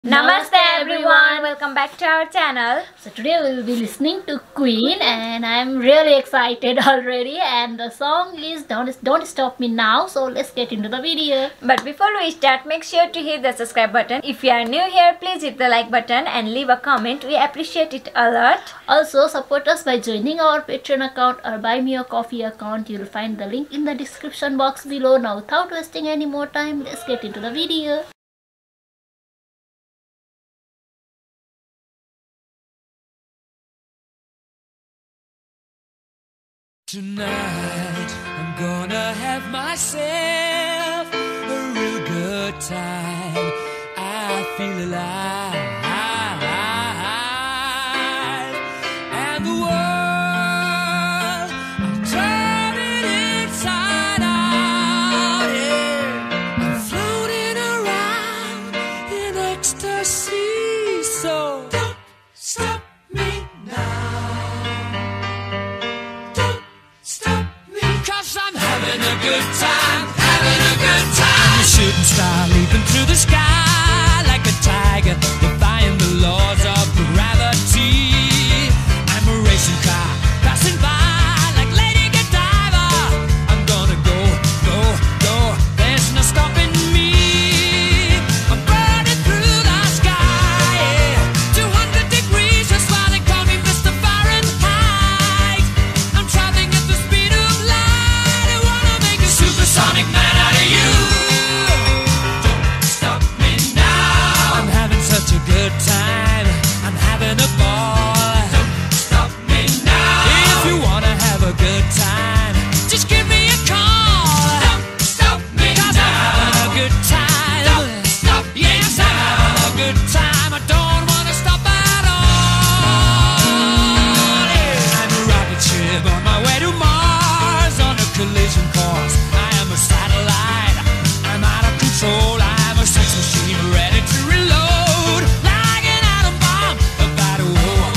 Namaste everyone, welcome back to our channel. So today we will be listening to Queen and I'm really excited already, and the song is Don't Stop Me Now. So let's get into the video. But before we start, make sure to hit the subscribe button. If you are new here, please hit the like button and leave a comment. We appreciate it a lot. Also support us by joining our Patreon account or Buy Me a Coffee account. You will find the link in the description box below. Now without wasting any more time, let's get into the video. Tonight, I'm gonna have myself a real good time. I feel alive, and the world, I'll turn it inside out, yeah. I'm floating around in ecstasy, so don't stop me now. I'm having a good time, having a good time. I'm a shooting star leaping through the sky like a tiger, defying the laws of gravity. I'm a racing car passing by like Lady Godiva. I'm gonna go, go, go. There's no stopping me. I'm burning through the sky, yeah. 200 degrees, that's why they call me Mr. Fahrenheit. I'm traveling at the speed of light. Supersonic man out of you. Don't stop me now. I'm having such a good time. I'm having a ball. Don't stop me now. If you wanna have a good time, just give me a call. Don't stop me 'cause now. I'm having a good time. Don't stop me yes, now. I'm having a good time. I don't wanna stop at all. Yeah. I'm a rocket ship on my way to Mars on a collision course. A satellite, I'm out of control. I'm a sex machine ready to reload, like an atom bomb about to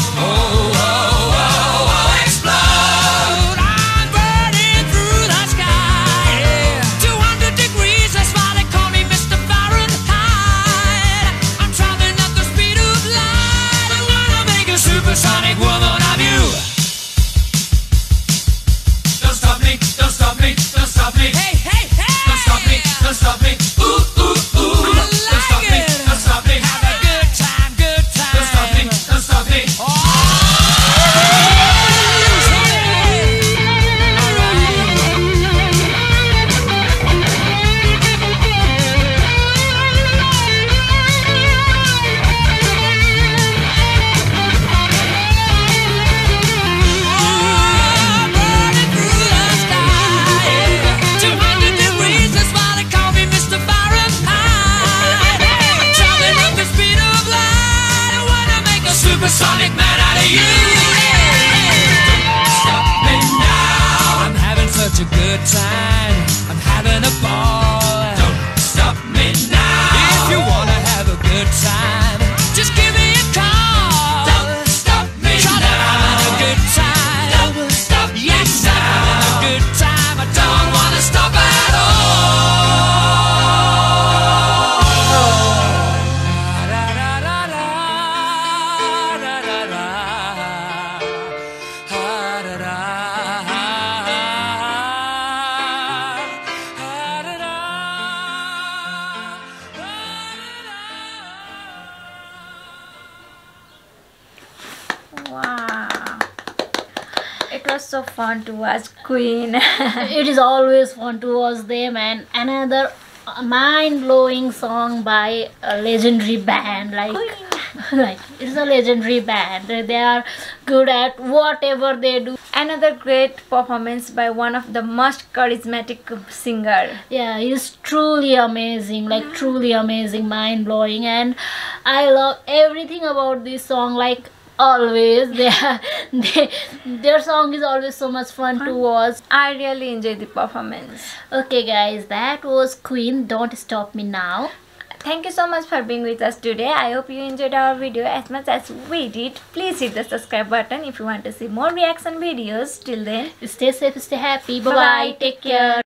explode. I'm burning through the sky, yeah. 200 degrees, that's why they call me Mr. Fahrenheit. I'm traveling at the speed of light. I wanna make a supersonic woman of you. Don't stop me, don't stop me, don't stop me. Hey, hey, hey! Don't stop me, don't stop me. Ooh, ooh, ooh. I like don't stop me, don't stop me. Have a good time, good time. Don't stop me, don't stop me. Oh! Supersonic man out of you. Don't stop me now. I'm having such a good time. I'm having a ball. Don't stop me now. If you wanna have a good time, just give me a call. Don't stop me now. I'm having a good time. Don't stop yes, I'm having a good time. I don't wanna stop at all. Wow, it was so fun to watch Queen. It is always fun to watch them, and another mind-blowing song by a legendary band like it's a legendary band. They are good at whatever they do. Another great performance by one of the most charismatic singer. Yeah, he's truly amazing, like truly amazing, mind-blowing, and I love everything about this song. Like always, their song is always so much fun to watch. I really enjoyed the performance. Okay guys, that was Queen, Don't Stop Me Now. Thank you so much for being with us today. I hope you enjoyed our video as much as we did. Please hit the subscribe button if you want to see more reaction videos. Till then, Stay safe, stay happy. Bye bye. Take care.